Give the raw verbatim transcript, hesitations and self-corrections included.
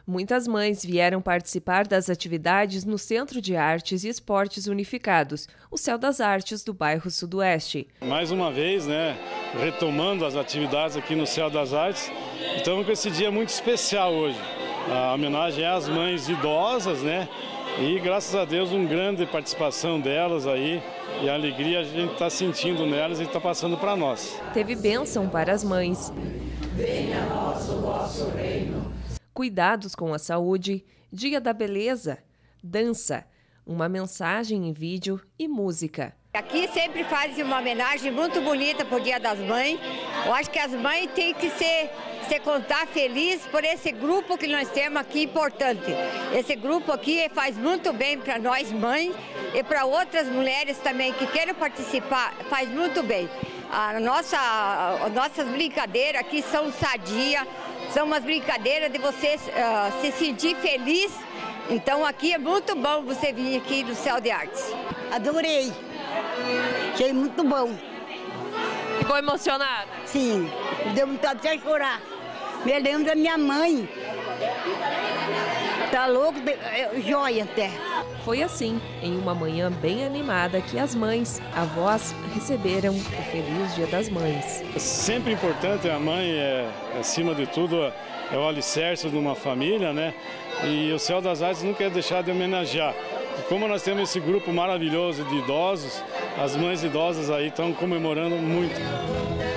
Muitas mães vieram participar das atividades no Centro de Artes e Esportes Unificados, o Céu das Artes do bairro Sudoeste. Mais uma vez, né, retomando as atividades aqui no Céu das Artes, estamos com esse dia muito especial hoje. A homenagem é às mães idosas, né? E graças a Deus, uma grande participação delas aí e a alegria a gente está sentindo nelas e está passando para nós. Teve bênção para as mães. Venha a nós o vosso reino. Cuidados com a saúde, dia da beleza, dança, uma mensagem em vídeo e música. Aqui sempre fazem uma homenagem muito bonita para o Dia das Mães. Eu acho que as mães têm que ser, se contar feliz por esse grupo que nós temos aqui importante. Esse grupo aqui faz muito bem para nós mães e para outras mulheres também que querem participar, faz muito bem. A nossa, as nossas brincadeiras aqui são sadias, são umas brincadeiras de você uh, se sentir feliz. Então aqui é muito bom você vir aqui do Céu de Artes. Adorei, achei muito bom. Ficou emocionada? Sim, deu vontade de chorar. Me lembro da minha mãe. Tá louco, joia até. Foi assim, em uma manhã bem animada, que as mães, avós, receberam o Feliz Dia das Mães. É sempre importante, a mãe é, acima de tudo, é o alicerce de uma família, né? E o Céu das Artes não quer deixar de homenagear. E como nós temos esse grupo maravilhoso de idosos, as mães idosas aí estão comemorando muito.